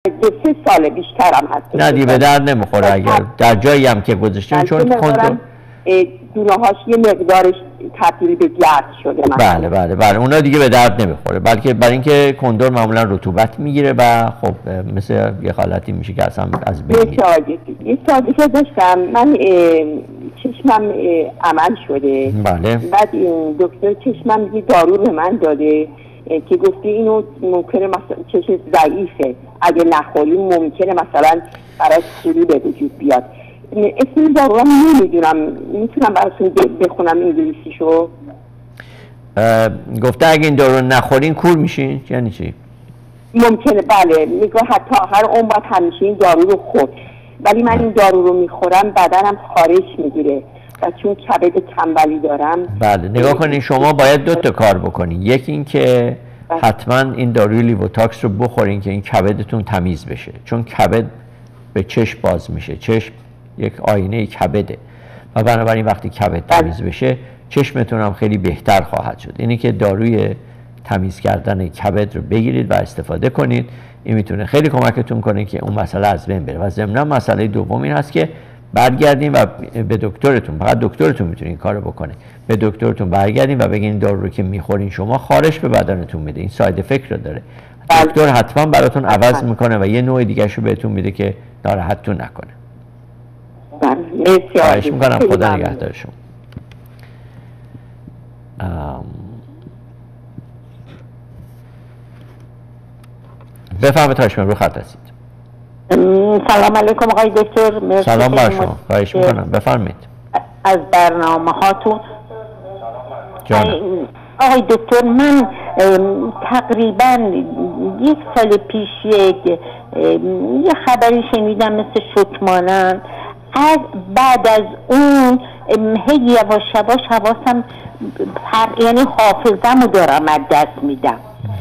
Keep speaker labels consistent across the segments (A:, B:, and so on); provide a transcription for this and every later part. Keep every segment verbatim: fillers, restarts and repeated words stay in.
A: سه سال بیشترم هست.
B: نه دیگه به درد نمیخوره اگر در جایی هم که گذاشتیم، چون کندر
A: دونه هاش یه مقدارش تبدیل به گرد شده
B: مثلا. بله بله بله اونا دیگه به درد نمیخوره، بلکه برای اینکه کندر معمولا رطوبت میگیره و خب مثل یه حالتی میشه که اصلا از بین میره.
A: یه سال دیگه داشتم من چشمم عمل شده.
B: بله.
A: بعد دکتر چشمم یه دارو به من داده که گفته اینو ممکنه مثلا چشم ضعیفه، اگه نخوریم ممکنه مثلا برای سوری به وجود بیاد. اسم دارو رو نمیدونم، میتونم براتون بخونم انگلیسیشو؟
B: گفته اگه این دارو نخورین کور میشین؟ یعنی چی؟
A: ممکنه بله، میگه حتی هر عمر باید همیشه این دارو رو خورد، ولی من این دارو رو میخورم بدنم خارش میگیره و چون کبد تنبلی دارم.
B: بله نگاه کنین شما باید دو تا کار بکنین. یکی این که حتما این داروی لیووتاکس رو بخورین که این کبدتون تمیز بشه، چون کبد به چشم باز میشه. چشم یک آینه کبده و بنابراین وقتی کبد تمیز بشه چشمتون هم خیلی بهتر خواهد شد. اینی که داروی تمیز کردن کبد رو بگیرید و استفاده کنید، این میتونه خیلی کمکتون کنه که اون مسئله از بین بره. و ضمناً مسئله دوم این هست که برگردین و به دکترتون، فقط دکترتون میتونه این کارو بکنه، به دکترتون برگردین و بگین دارو رو که میخورین شما خارش به بدنتون میده، این ساید افکت رو داره. دکتر حتما براتون عوض میکنه و یه نوع دیگه شو بهتون میده که ناراحتتون نکنه. خواهش میکنم، خدا نگهدار شما. بفرمایید تاشم رو خط هستید.
A: سلام علیکم آقای دکتر.
B: سلام بر شما، خواهش میکنم بفرمایید.
A: از برنامه هاتون آقای دکتر، من تقریبا یک سال پیش یک یه خبری شنیدم مثل شکمانند. از بعد از اون هی یواش یواش حواسم یعنی حافظم رو دارم از دست میدم.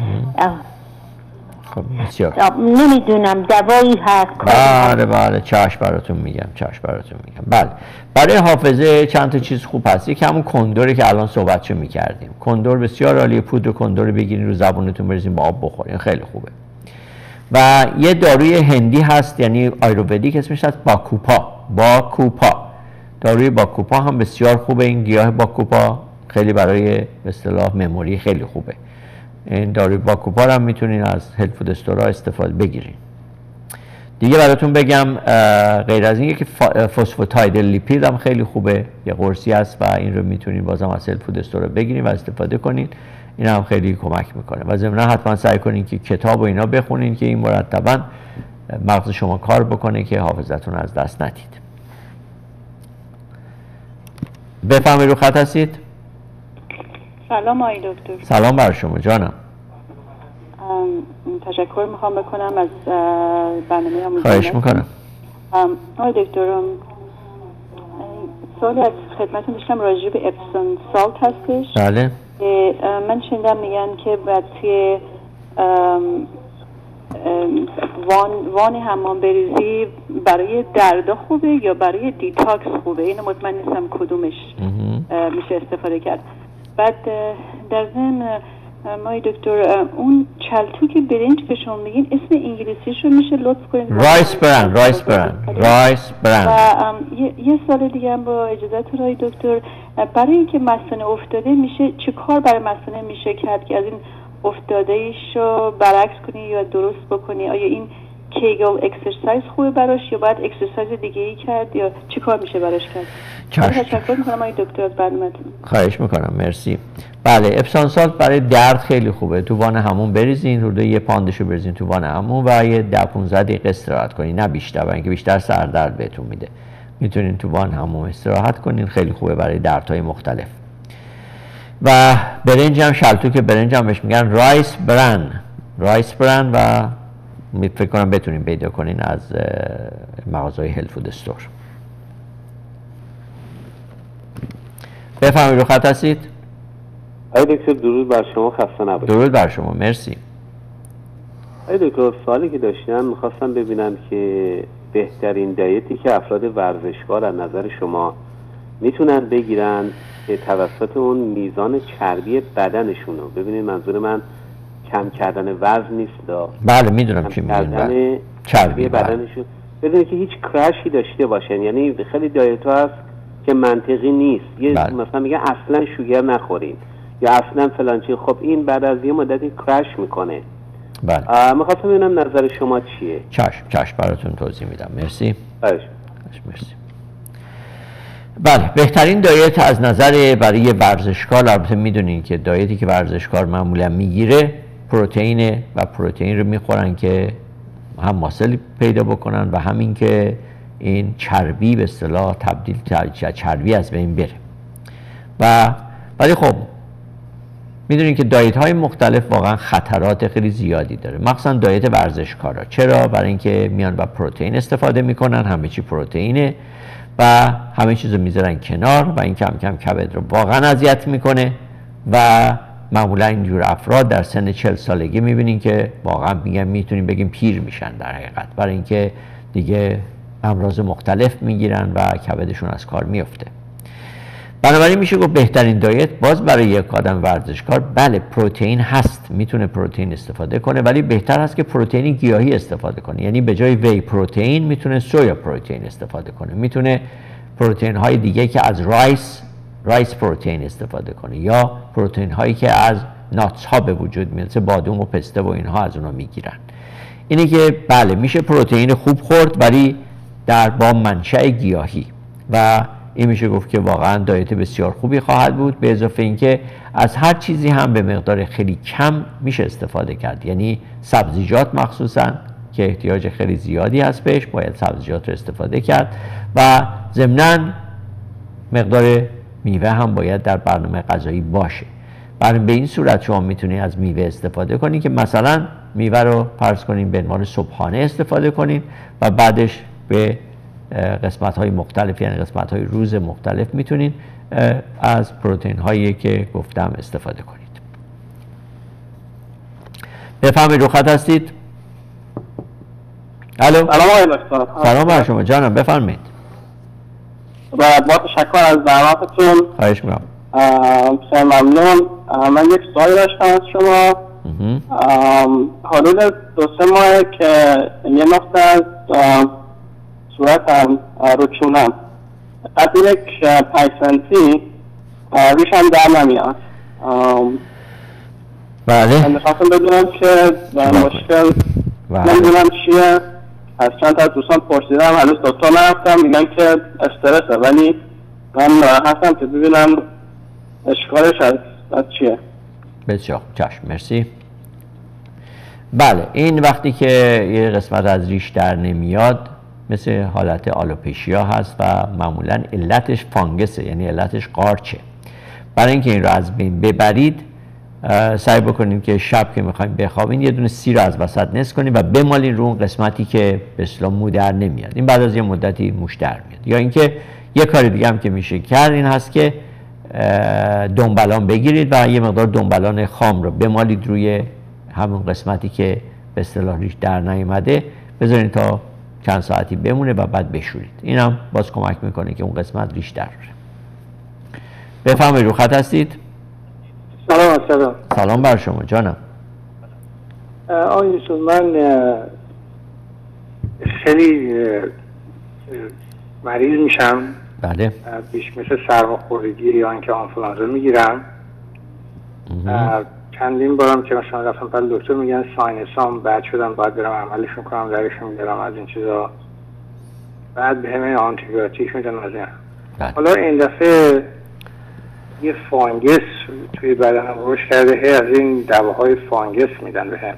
B: خب بسیار
A: نمیدونم دوایی هست؟
B: بله بله چشم براتون میگم، چشم براتون میگم. بله برای حافظه چند تا چیز خوب هست. یکی همون کندوری که الان صحبتشو میکردیم. کندور بسیار عالیه، پودر کندور بگیرین رو زبونتون بریزین با آب بخورین، خیلی خوبه. و یه داروی هندی هست یعنی آیروودیک، اسمش هست باکوپا. باکوپا داروی باکوپا هم بسیار خوبه. این گیاه باکوپا خیلی برای به اصطلاح مموری خیلی خوبه. این داروی باکوپا هم میتونین از هلت فود استورا استفاده بگیرین. دیگه براتون بگم غیر از این که فسفاتاید لیپید هم خیلی خوبه، یه قرصی هست و این رو میتونین بازم از هلت فود استورا بگیرین و استفاده کنین. این هم خیلی کمک میکنه. و ضمناً حتما سعی کنین که کتاب و اینا بخونین که این مرتباً مغز شما کار بکنه که حافظتون از دست ندید. بفهمید رو خط هستید؟
C: سلام آقای دکتر.
B: سلام بر شما جانم.
C: تشکر میخوام بکنم از برنامه آموزش.
B: خواهش میکنم.
C: آقای دکتر سوالی از خدمتتون داشتم راجع به اپسون سالت هستش.
B: بله.
C: من شنیدم میگن که باید توی وان وان حمام بریزی برای درد خوبه یا برای دیتاکس خوبه؟ اینو مطمئن نیستم کدومش میشه استفاده کرد. بعد در ضمن مای دکتر اون چلتو که برنج که شما میگین اسم انگلیسیش رو میشه لطف کنید؟
B: رایس برن رایس برن رایس برن.
C: و یه سال دیگه هم با اجازهتون آقای دکتر، برای اینکه مثانه افتاده میشه چه کار برای مثانه میشه کرد که از این افتاده ایشو برعکس کنی یا درست بکنی؟ آیا این کیگل اکسرسایز خوبه براش یا باید اکسرسایز دیگه ای کرد یا چی کار میشه براش کرد؟ تشکر میکنم آقای دکتر از برنامه‌تون.
B: خواهش میکنم، مرسی. بله اپسون سالت برای درد خیلی خوبه. تو وان همون بریزین، حدود یه پاندشو بریزین تو وان همون و یه ده پانزده دقیقه استراحت کنین، نه بیشتر، برای اینکه بیشتر سردرد بهتون میده. میتونین تو وان همون استراحت کنین، خیلی خوبه برای دردهای مختلف. و برنج هم شلتوک برنج هم بهش میگن رایس برن رایس برن و فکر کنم بتونین پیدا کنین از مغازهای هلت فود استور. بفرمایید رو خط هستید؟
D: آقای دکتر درود بر شما، خسته نباشید.
B: درود بر شما، مرسی.
D: آقای دکتر سوالی که داشتم میخواستم ببینم که بهترین دیتی که افراد ورزشکار از نظر شما میتونن بگیرن که توسط اون میزان چربی بدنشون رو، ببینید منظور من کم کردن وزن نیست دا.
B: بله میدونم چی میگن.
D: کردن
B: چربی
D: بدنشون، بدون که هیچ کراشی داشته باشن. یعنی خیلی دایت ها هست که منطقی نیست، یه بله. مثلا میگن اصلا شوگر نخورین یا اصلا فلان چیز. خب این بعد از یه مدتی کرش میکنه.
B: بله.
D: میخواستم ببینم نظر شما چیه.
B: چشم چشم براتون توضیح میدم. مرسی.
D: بله.
B: مرسی. بله، بهترین دایت از نظر برای ورزشکار، البته میدونین که دایتی که ورزشکار معمولا میگیره پروتئین و پروتئین رو میخورن که هم ماسل پیدا بکنن و همین که این چربی به اصطلاح تبدیل چربی از بین بره. و ولی خب میدونین که دایت های مختلف واقعا خطرات خیلی زیادی داره، مخصوصا دایت ورزشکارا. چرا؟ برای اینکه میان و پروتئین استفاده میکنن، همه چی پروتئینه و همه چیز رو میذارن کنار و این کم کم کبد رو واقعا اذیت میکنه و معمولا اینجور افراد در سن چهل سالگی میبینین که واقعا میگن میتونیم بگیم پیر میشن در حقیقت، برای اینکه دیگه امراض مختلف میگیرن و کبدشون از کار میفته. بنابراین میشه گفت بهترین دایت باز برای یک آدم ورزشکار، بله پروتئین هست، میتونه پروتئین استفاده کنه، ولی بهتر هست که پروتئین گیاهی استفاده کنه. یعنی به جای وی پروتئین میتونه سویا پروتئین استفاده کنه، میتونه پروتئین های دیگه که از رایس رایس پروتئین استفاده کنه، یا پروتئین هایی که از ناتس ها به وجود میاد مثل بادوم و پسته و اینها از اونها میگیرن. اینه که بله میشه پروتئین خوب خورد ولی در با منشأ گیاهی و این میشه گفت که واقعا دایت بسیار خوبی خواهد بود. به اضافه اینکه از هر چیزی هم به مقدار خیلی کم میشه استفاده کرد، یعنی سبزیجات مخصوصا که احتیاج خیلی زیادی هست بهش، باید سبزیجات رو استفاده کرد و ضمناً مقدار میوه هم باید در برنامه غذایی باشه. برای به این صورت شما میتونید از میوه استفاده کنید که مثلا میوه رو فرض کنین به عنوان صبحانه استفاده کنین و بعدش به قسمت های مختلف، یعنی قسمت های روز مختلف میتونین از پروتئین هایی که گفتم استفاده کنید. بفهمید رو خط هستید؟ الو.
E: سلام آقای دکتر.
B: سلام بر شما جانم، بفرمایید.
E: با تشکر از دعوتتون.
B: خواهش می‌کنم.
E: خیلی ممنون. من یک سوالی داشتم از شما. حدود دو سه ماه که یه نقطه از صورتم روچونم قد یک پنج سنتی ریشم در نمیاد.
B: بله.
E: من خواستم بدونم که مشکل نمیدونم چیه. از چند تا دوستان پرسیدم، هنوز دکتر نرفتم، میگن که استرسه، ولی من هستم که ببینم اشکالش از چیه.
B: بسیار چشم، مرسی. بله، این وقتی که یه قسمت از ریش در نمیاد مثل حالت آلوپشیا هست و معمولا علتش فانگسه، یعنی علتش قارچه. برای اینکه این رو از بین ببرید سعی بکنید که شب که میخوایم بخوابین یه دونه سی رو از وسط نصف کنید و بمالین رو اون قسمتی که به اصطلاح مو در نمیاد. این بعد از یه مدتی موش در میاد. یا اینکه یه کار دیگه هم که میشه کرد این هست که دنبلان بگیرید و یه مقدار دنبلان خام رو بمالید روی همون قسمتی که به اصطلاح ریش در نیامده، بذارید تا چند ساعتی بمونه و بعد بشورید. این هم باز کمک میکنه که اون قسمت ریش در بره. بفرمایید، رو خط هستید؟
E: سلام سلام.
B: سلام بر شما جانم.
E: آقای یوسف، من خیلی مریض میشم.
B: بله.
E: بیش مثل سرماخوردگی یا اینکه آنفولانزا میگیرم. چندین بارم که مثلا رفتم پل دکتر میگن ساینسام بد شدم، باید برم عملشون کنم، درشون میدارم از این چیزا، بعد به همه آنتیبیوتیک میدن از این. حالا این دفعه یه فانگس توی بدنم رشد کرده، هی از این دواهای فانگس میدن به هم.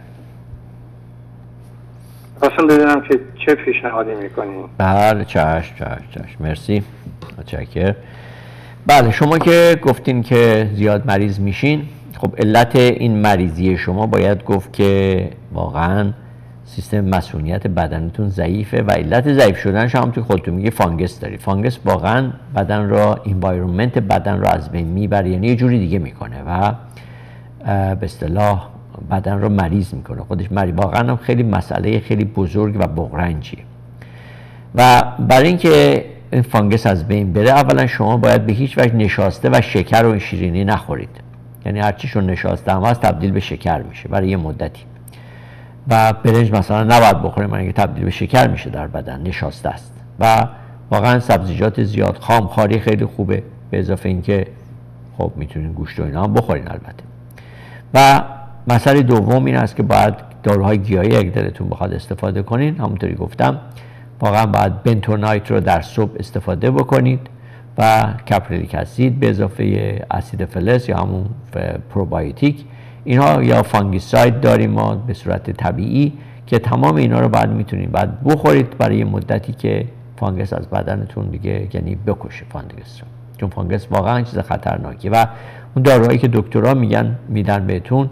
E: خواستم بدونم که چه پیشنهادی میکنیم.
B: بله چشم چشم چشم، مرسی، متشکرم. بله، شما که گفتین که زیاد مریض میشین، خب علت این مریضی شما باید گفت که واقعا سیستم مسئولیت بدنتون ضعیفه و علت ضعیف شدنش هم توی خودتون میگه فانگس داری. فانگس واقعا بدن را، انوایرمنت بدن را از بین میبره، یعنی یه جوری دیگه میکنه و به اصطلاح بدن رو مریض میکنه. خودش مریض واقعا هم خیلی مسئله خیلی بزرگ و بغرنجیه. و برای اینکه این فانگس از بین بره، اولا شما باید به هیچ وجه نشاسته و شکر و شیرینی نخورید. یعنی هر چیشون نشاسته هم هست تبدیل به شکر میشه برای یه مدتی. و برنج مثلا نباید بخوریم، من تبدیل به شکر میشه در بدن، نشاسته است. و واقعا سبزیجات زیاد، خامخواری خیلی خوبه، به اضافه اینکه خب میتونین گوشت و اینا هم بخورین البته. و مسئله دوم این است که باید داروهای گیاهی اگه دلتون بخواد استفاده کنین، همونطوری گفتم واقعا باید بنتونایت رو در صبح استفاده بکنید و کپریلیک اسید به اضافه اسید فلز یا همون پروبایوتیک. اینها یا فانگیساید داریم ما به صورت طبیعی که تمام اینا رو بعد میتونید بعد بخورید برای مدتی که فانگس از بدنتون دیگه یعنی بکشه فانگس رو، چون فانگس واقعا چیز خطرناکیه. و اون داروهایی که دکترها میگن میدن بهتون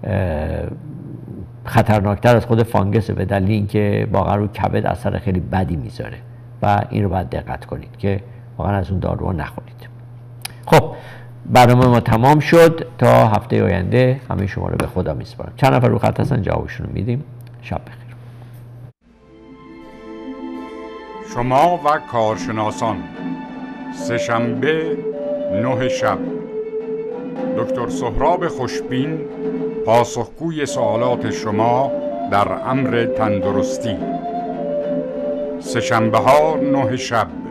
B: خطرناکتر از خود فانگسه، به دلیل اینکه واقعا رو کبد اثر خیلی بدی میذاره و این رو باید دقت کنید که واقعا از اون داروها نخورید. خب برنامه ما تمام شد، تا هفته آینده همه شما رو به خدا میسپارم. چند نفر رو خط هستن جوابشون رو میدیم. شب بخیر.
F: شما و کارشناسان سه‌شنبه نه شب دکتر سهراب خوشبین پاسخگوی سوالات شما در امر تندرستی. سه‌شنبه ها نه شب